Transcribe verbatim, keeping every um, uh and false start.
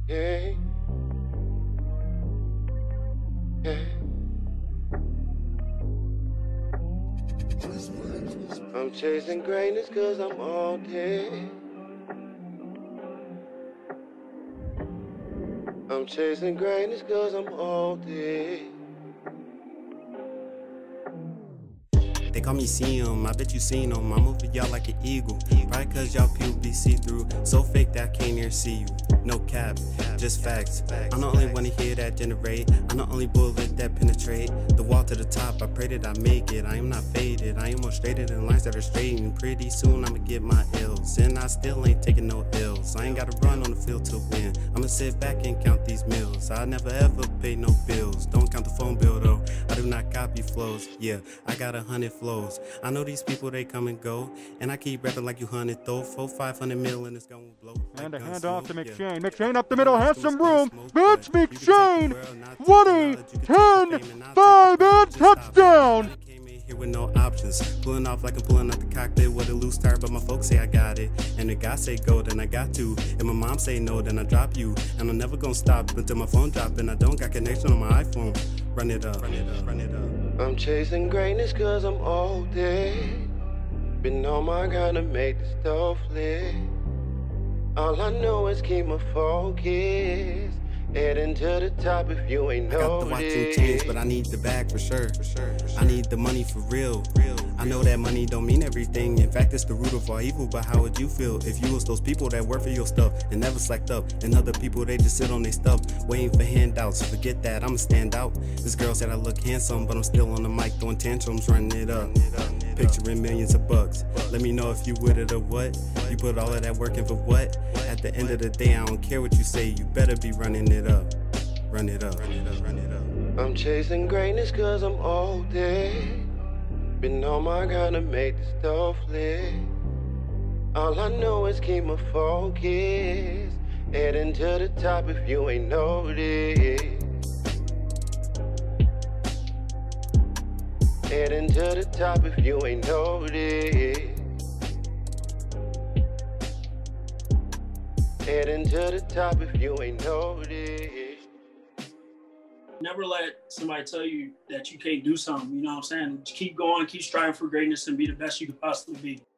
Yeah. Yeah. I'm chasing greatness cause I'm all day. I'm chasing greatness cause I'm all day. They call me C M, I bet you seen them. I move with y'all like an eagle. Probably cause y'all pupils be see-through. So fake that I can't even see you. No cap, just facts. I'm the only one to hear that generate. I'm the only bullet that penetrate the wall to the top. I pray that I make it. I am not faded. I am more straighter than lines that are straight. And pretty soon I'ma get my ills. And I still ain't taking no ills. I ain't gotta run on the field to win. I'ma sit back and count these meals. I never ever pay no bills. Don't count the phone bill though. I do not copy flows. Yeah, I got a hundred flows. I know these people, they come and go. And I keep rapping like you hundred though. Four, five hundred mil and it's gonna blow. And like a hand smoke. off to Mcshane. Yeah. Mcshane up the middle, has some room. Vance But Mcshane, twenty, ten, five, and touchdown. Here with no options, pulling off like I'm pulling out the cockpit with a loose tire, but my folks say I got it. And the guy say go, then I got to. And my mom say no, then I drop you. And I'm never gonna stop until my phone drop, and I don't got connection on my iPhone. Run it up, run it up, run it up. I'm chasing greatness cause I'm all day. Been on my grind to make the stuff lit. All I know is keep my focus. Heading to the top if you ain't I got the watch and chains, but I need the bag for sure. For sure, for sure. I need the money for real. real. I know that money don't mean everything. In fact, it's the root of all evil. But how would you feel if you was those people that work for your stuff and never slacked up? And other people, they just sit on their stuff, waiting for handouts. Forget that, I'ma stand out. This girl said I look handsome, but I'm still on the mic throwing tantrums, running it up. Picturing millions of bucks. Let me know if you with it or what. You put all of that work in for what? At the end of the day, I don't care what you say. You better be running it up. Run it up, run it up, run it up. I'm chasing greatness cause I'm all day. Been on my grind to make the stuff lit. All I know is keep my focus. Heading to the top if you ain't noticed. Heading to the top if you ain't noticed. Heading to the top if you ain't noticed. Never let somebody tell you that you can't do something, you know what I'm saying? Just keep going, keep striving for greatness and be the best you could possibly be.